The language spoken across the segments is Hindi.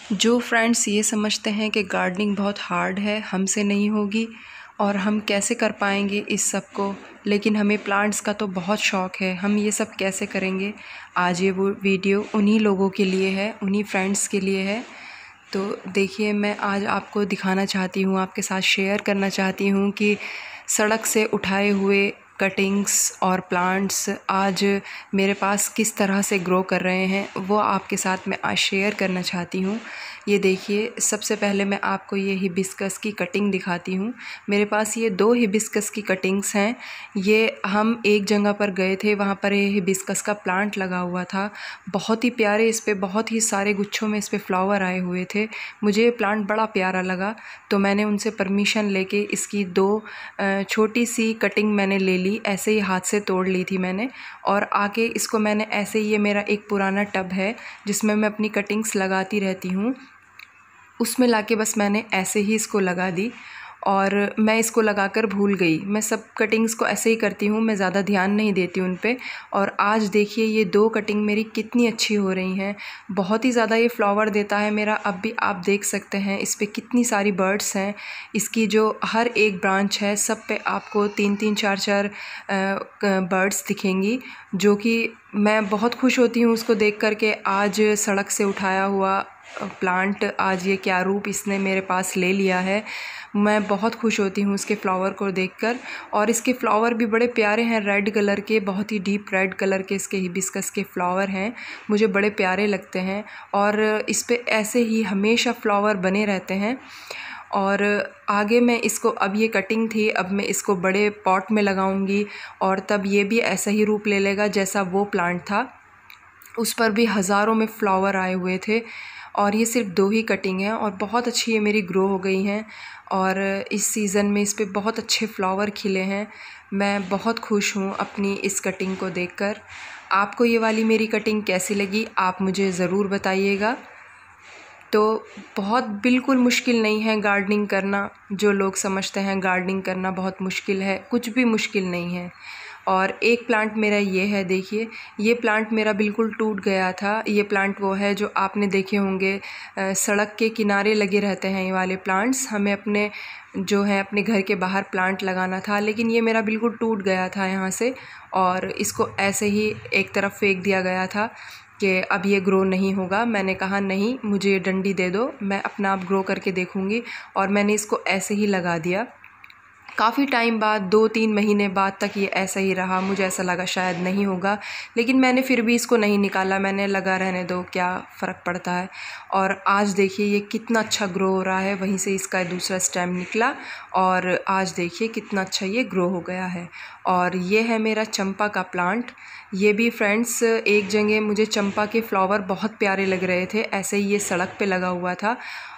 जो फ्रेंड्स ये समझते हैं कि गार्डनिंग बहुत हार्ड है, हमसे नहीं होगी और हम कैसे कर पाएंगे इस सब को, लेकिन हमें प्लांट्स का तो बहुत शौक़ है, हम ये सब कैसे करेंगे। आज ये वो वीडियो उन्हीं लोगों के लिए है, उन्हीं फ्रेंड्स के लिए है। तो देखिए, मैं आज आपको दिखाना चाहती हूँ, आपके साथ शेयर करना चाहती हूँ कि सड़क से उठाए हुए कटिंग्स और प्लांट्स आज मेरे पास किस तरह से ग्रो कर रहे हैं, वो आपके साथ मैं आज शेयर करना चाहती हूँ। ये देखिए, सबसे पहले मैं आपको ये हिबिस्कस की कटिंग दिखाती हूँ। मेरे पास ये 2 हिबिस्कस की कटिंग्स हैं। ये हम एक जगह पर गए थे, वहाँ पर ये हिबिस्कस का प्लांट लगा हुआ था। बहुत ही प्यारे, इस पे बहुत ही सारे गुच्छों में इस पे फ्लावर आए हुए थे। मुझे ये प्लांट बड़ा प्यारा लगा, तो मैंने उनसे परमिशन लेके इसकी 2 छोटी सी कटिंग मैंने ले ली। ऐसे ही हाथ से तोड़ ली थी मैंने, और आके इसको मैंने ऐसे ही, ये मेरा एक पुराना टब है जिसमें मैं अपनी कटिंग्स लगाती रहती हूँ, उसमें लाके बस मैंने ऐसे ही इसको लगा दी और मैं इसको लगाकर भूल गई। मैं सब कटिंग्स को ऐसे ही करती हूँ, मैं ज़्यादा ध्यान नहीं देती उन पे। और आज देखिए, ये 2 कटिंग मेरी कितनी अच्छी हो रही हैं। बहुत ही ज़्यादा ये फ्लावर देता है मेरा। अब भी आप देख सकते हैं इस पे कितनी सारी बर्ड्स हैं। इसकी जो हर एक ब्रांच है, सब पे आपको 3-3 4-4 बर्ड्स दिखेंगी, जो कि मैं बहुत खुश होती हूँ उसको देख कर के। आज सड़क से उठाया हुआ प्लांट, आज ये क्या रूप इसने मेरे पास ले लिया है। मैं बहुत खुश होती हूँ उसके फ्लावर को देखकर। और इसके फ्लावर भी बड़े प्यारे हैं, रेड कलर के, बहुत ही डीप रेड कलर के इसके हिबिस्कस के फ्लावर हैं। मुझे बड़े प्यारे लगते हैं और इस पे ऐसे ही हमेशा फ्लावर बने रहते हैं। और आगे मैं इसको, अब ये कटिंग थी, अब मैं इसको बड़े पॉट में लगाऊंगी और तब ये भी ऐसा ही रूप ले लेगा जैसा वो प्लांट था। उस पर भी हज़ारों में फ्लावर आए हुए थे और ये सिर्फ 2 ही कटिंग हैं और बहुत अच्छी ये मेरी ग्रो हो गई हैं। और इस सीज़न में इस पे बहुत अच्छे फ्लावर खिले हैं। मैं बहुत खुश हूँ अपनी इस कटिंग को देखकर। आपको ये वाली मेरी कटिंग कैसी लगी, आप मुझे ज़रूर बताइएगा। तो बहुत बिल्कुल मुश्किल नहीं है गार्डनिंग करना। जो लोग समझते हैं गार्डनिंग करना बहुत मुश्किल है, कुछ भी मुश्किल नहीं है। और एक प्लांट मेरा ये है, देखिए, ये प्लांट मेरा बिल्कुल टूट गया था। ये प्लांट वो है जो आपने देखे होंगे, सड़क के किनारे लगे रहते हैं ये वाले प्लांट्स। हमें अपने जो है अपने घर के बाहर प्लांट लगाना था, लेकिन ये मेरा बिल्कुल टूट गया था यहाँ से, और इसको ऐसे ही एक तरफ फेंक दिया गया था कि अब ये ग्रो नहीं होगा। मैंने कहा नहीं, मुझे ये डंडी दे दो, मैं अपना आप ग्रो करके देखूँगी। और मैंने इसको ऐसे ही लगा दिया। काफ़ी टाइम बाद, 2-3 महीने बाद तक ये ऐसा ही रहा। मुझे ऐसा लगा शायद नहीं होगा, लेकिन मैंने फिर भी इसको नहीं निकाला। मैंने लगा रहने दो, क्या फ़र्क पड़ता है। और आज देखिए ये कितना अच्छा ग्रो हो रहा है। वहीं से इसका दूसरा स्टेम निकला और आज देखिए कितना अच्छा ये ग्रो हो गया है। और ये है मेरा चंपा का प्लांट। ये भी फ्रेंड्स, एक जगह मुझे चंपा के फ्लावर बहुत प्यारे लग रहे थे, ऐसे ही ये सड़क पे लगा हुआ था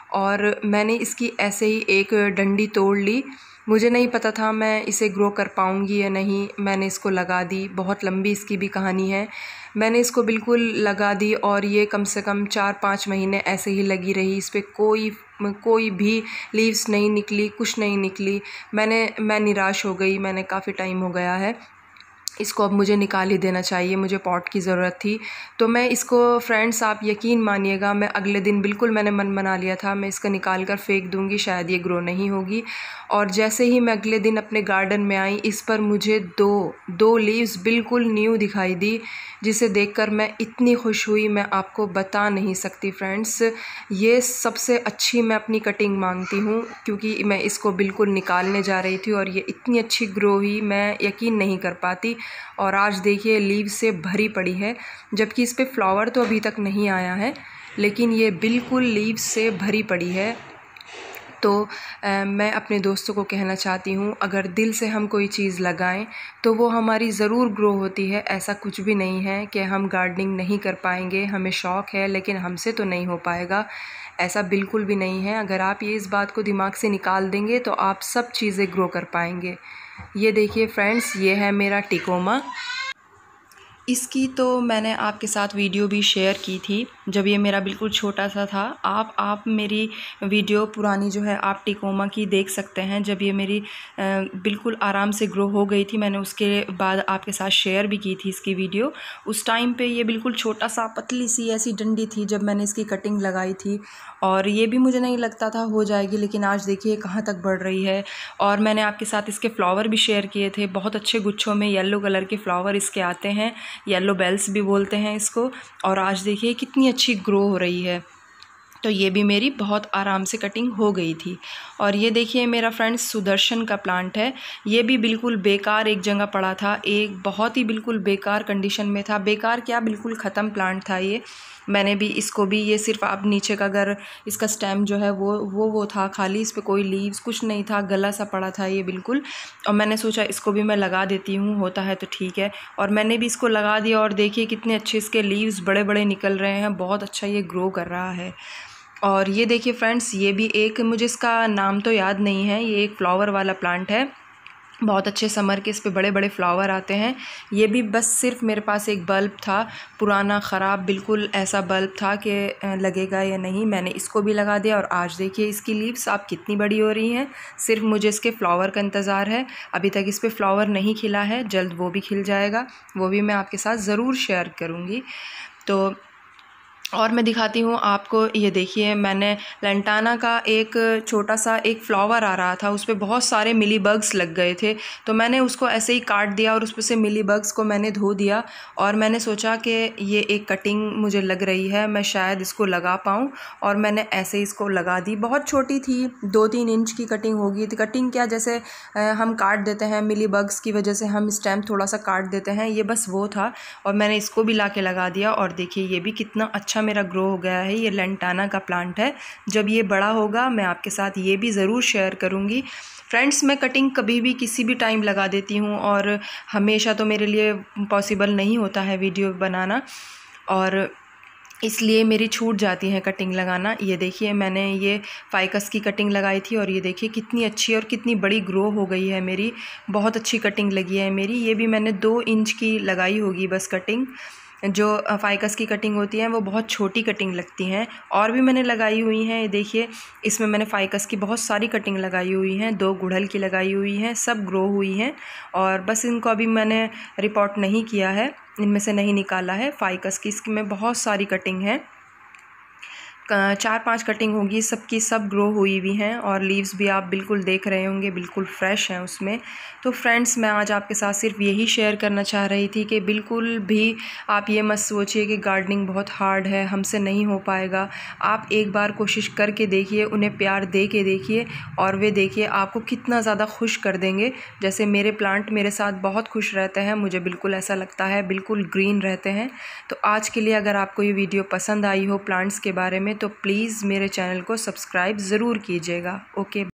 और मैंने इसकी ऐसे ही एक डंडी तोड़ ली। मुझे नहीं पता था मैं इसे ग्रो कर पाऊँगी या नहीं। मैंने इसको लगा दी, बहुत लंबी इसकी भी कहानी है। मैंने इसको बिल्कुल लगा दी और ये कम से कम 4-5 महीने ऐसे ही लगी रही। इस पे कोई भी लीव्स नहीं निकली, कुछ नहीं निकली। मैं निराश हो गई। मैंने काफ़ी टाइम हो गया है, इसको अब मुझे निकाल ही देना चाहिए, मुझे पॉट की ज़रूरत थी। तो मैं इसको, फ्रेंड्स आप यकीन मानिएगा, मैं अगले दिन बिल्कुल मैंने मन बना लिया था मैं इसका निकाल कर फेंक दूँगी, शायद ये ग्रो नहीं होगी। और जैसे ही मैं अगले दिन अपने गार्डन में आई, इस पर मुझे दो लीव्स बिल्कुल न्यू दिखाई दी, जिसे देखकर मैं इतनी खुश हुई, मैं आपको बता नहीं सकती फ्रेंड्स। ये सबसे अच्छी मैं अपनी कटिंग मांगती हूँ, क्योंकि मैं इसको बिल्कुल निकालने जा रही थी और ये इतनी अच्छी ग्रो हुई, मैं यकीन नहीं कर पाती। और आज देखिए लीव से भरी पड़ी है, जबकि इस पे फ्लावर तो अभी तक नहीं आया है, लेकिन ये बिल्कुल लीव से भरी पड़ी है। तो मैं अपने दोस्तों को कहना चाहती हूँ, अगर दिल से हम कोई चीज़ लगाएं तो वो हमारी ज़रूर ग्रो होती है। ऐसा कुछ भी नहीं है कि हम गार्डनिंग नहीं कर पाएंगे, हमें शौक़ है लेकिन हमसे तो नहीं हो पाएगा, ऐसा बिल्कुल भी नहीं है। अगर आप ये इस बात को दिमाग से निकाल देंगे तो आप सब चीज़ें ग्रो कर पाएंगे। ये देखिए फ्रेंड्स, ये है मेरा टिकोमा। इसकी तो मैंने आपके साथ वीडियो भी शेयर की थी, जब ये मेरा बिल्कुल छोटा सा था। आप मेरी वीडियो पुरानी जो है आप टिकोमा की देख सकते हैं। जब ये मेरी बिल्कुल आराम से ग्रो हो गई थी, मैंने उसके बाद आपके साथ शेयर भी की थी इसकी वीडियो। उस टाइम पे ये बिल्कुल छोटा सा पतली सी ऐसी डंडी थी जब मैंने इसकी कटिंग लगाई थी, और ये भी मुझे नहीं लगता था हो जाएगी, लेकिन आज देखिए कहाँ तक बढ़ रही है। और मैंने आपके साथ इसके फ्लावर भी शेयर किए थे, बहुत अच्छे गुच्छों में येलो कलर के फ्लावर इसके आते हैं, येलो बेल्स भी बोलते हैं इसको। और आज देखिए कितनी अच्छी ग्रो हो रही है। तो ये भी मेरी बहुत आराम से कटिंग हो गई थी। और ये देखिए मेरा फ्रेंड्स सुदर्शन का प्लांट है। ये भी बिल्कुल बेकार एक जगह पड़ा था, एक बहुत ही बिल्कुल बेकार कंडीशन में था। बेकार क्या, बिल्कुल ख़त्म प्लांट था ये। मैंने भी इसको भी, ये सिर्फ आप नीचे का अगर इसका स्टेम जो है वो था खाली, इस पर कोई लीव्स कुछ नहीं था, गला सा पड़ा था ये बिल्कुल। और मैंने सोचा इसको भी मैं लगा देती हूँ, होता है तो ठीक है। और मैंने भी इसको लगा दिया और देखिए कितने अच्छे इसके लीव्स बड़े बड़े निकल रहे हैं, बहुत अच्छा ये ग्रो कर रहा है। और ये देखिए फ्रेंड्स, ये भी एक, मुझे इसका नाम तो याद नहीं है, ये एक फ्लावर वाला प्लांट है, बहुत अच्छे समर के इस पे बड़े बड़े फ्लावर आते हैं। ये भी बस सिर्फ मेरे पास एक बल्ब था पुराना ख़राब, बिल्कुल ऐसा बल्ब था कि लगेगा या नहीं, मैंने इसको भी लगा दिया। और आज देखिए इसकी लीव्स आप कितनी बड़ी हो रही हैं। सिर्फ मुझे इसके फ्लावर का इंतज़ार है, अभी तक इस पर फ्लावर नहीं खिला है, जल्द वो भी खिल जाएगा, वो भी मैं आपके साथ ज़रूर शेयर करूँगी। तो और मैं दिखाती हूँ आपको, ये देखिए मैंने लैंटाना का एक छोटा सा एक फ्लावर आ रहा था, उस पर बहुत सारे मिली बग्स लग गए थे, तो मैंने उसको ऐसे ही काट दिया और उस पर से मिली बग्स को मैंने धो दिया। और मैंने सोचा कि ये एक कटिंग मुझे लग रही है, मैं शायद इसको लगा पाऊँ, और मैंने ऐसे ही इसको लगा दी। बहुत छोटी थी, 2-3 इंच की कटिंग होगी। तो कटिंग क्या, जैसे हम काट देते हैं मिली बग्स की वजह से, हम स्टेम थोड़ा सा काट देते हैं, ये बस वो था। और मैंने इसको भी ला के लगा दिया, और देखिए ये भी कितना अच्छा मेरा ग्रो हो गया है। ये लैंटाना का प्लांट है, जब ये बड़ा होगा मैं आपके साथ ये भी ज़रूर शेयर करूँगी। फ्रेंड्स, मैं कटिंग कभी भी किसी भी टाइम लगा देती हूँ, और हमेशा तो मेरे लिए पॉसिबल नहीं होता है वीडियो बनाना, और इसलिए मेरी छूट जाती है कटिंग लगाना। ये देखिए मैंने ये फाइकस की कटिंग लगाई थी, और ये देखिए कितनी अच्छी और कितनी बड़ी ग्रो हो गई है मेरी, बहुत अच्छी कटिंग लगी है मेरी। ये भी मैंने 2 इंच की लगाई होगी बस कटिंग। जो फाइकस की कटिंग होती है वो बहुत छोटी कटिंग लगती हैं, और भी मैंने लगाई हुई हैं। ये देखिए इसमें मैंने फाइकस की बहुत सारी कटिंग लगाई हुई हैं, 2 गुड़हल की लगाई हुई हैं, सब ग्रो हुई हैं। और बस इनको अभी मैंने रिपोर्ट नहीं किया है, इनमें से नहीं निकाला है फाइकस की, इसकी में बहुत सारी कटिंग है, 4-5 कटिंग होगी, सबकी सब ग्रो हुई हुई हैं। और लीव्स भी आप बिल्कुल देख रहे होंगे, बिल्कुल फ्रेश हैं उसमें। तो फ्रेंड्स, मैं आज आपके साथ सिर्फ यही शेयर करना चाह रही थी कि बिल्कुल भी आप ये मत सोचिए कि गार्डनिंग बहुत हार्ड है, हमसे नहीं हो पाएगा। आप एक बार कोशिश करके देखिए, उन्हें प्यार दे के देखिए, और वे देखिए आपको कितना ज़्यादा खुश कर देंगे। जैसे मेरे प्लांट मेरे साथ बहुत खुश रहते हैं, मुझे बिल्कुल ऐसा लगता है, बिल्कुल ग्रीन रहते हैं। तो आज के लिए अगर आपको ये वीडियो पसंद आई हो प्लांट्स के बारे में, तो प्लीज़ मेरे चैनल को सब्सक्राइब ज़रूर कीजिएगा। ओके।